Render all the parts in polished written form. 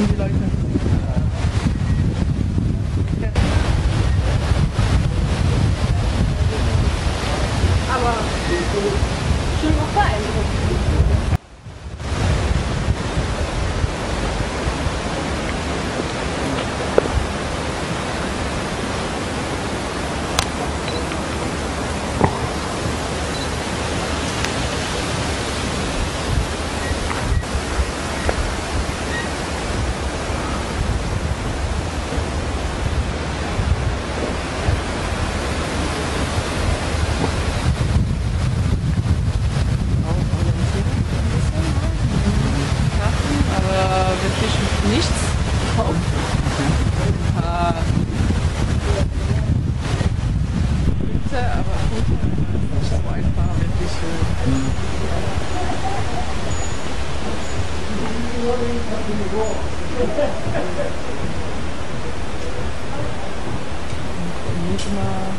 machen die Leute. Aber schon noch beeindruckend. Nichts gekauft. Ein paar Produkte, aber nicht so einfach, wirklich. Nicht immer.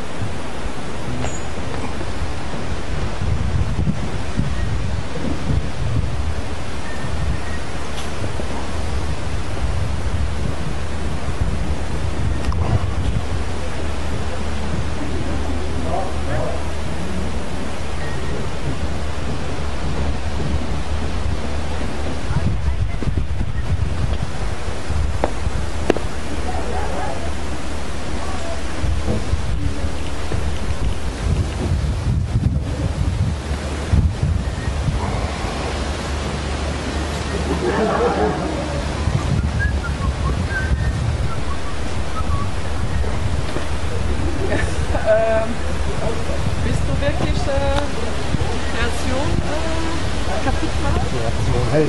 Bist du wirklich Kreation kaputt machen? Kreation hält.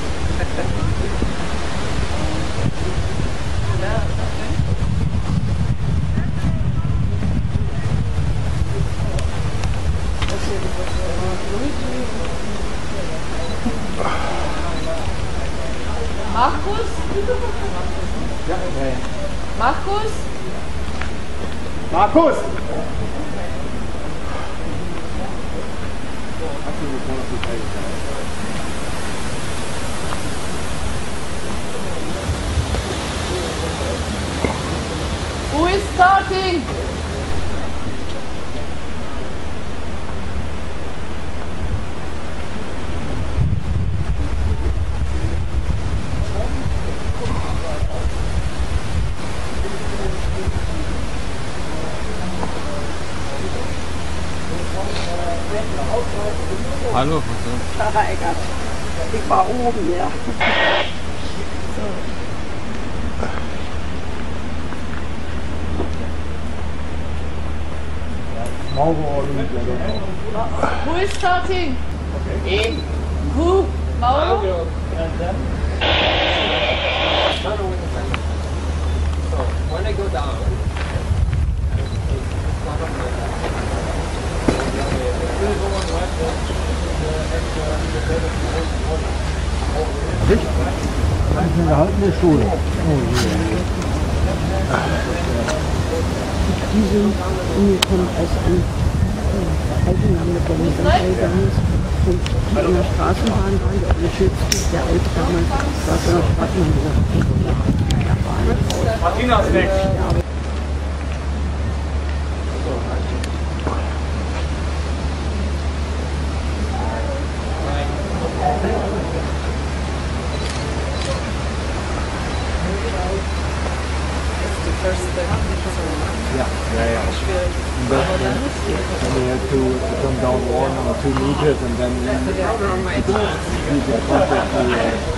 Ja, Markus? Ja, ja. Markus? Markus! Who is starting? Hallo, Eckert. Ich war oben, ja. Who is starting? Who? Mauro? So, when I go down, Das ist eine gehaltene Schule. Die sind angekommen als Teilnahme mit der Medaille und die in der Straßenbahn waren, der Geschützte, der alte damals, war so eine Straßenbahn. Martina ist weg. yeah. And we have to come down 1 or 2 meters and then it's perfectly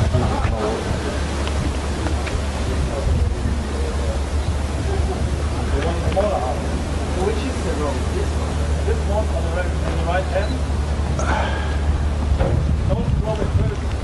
Which is the road? This one on the right hand? Don't go with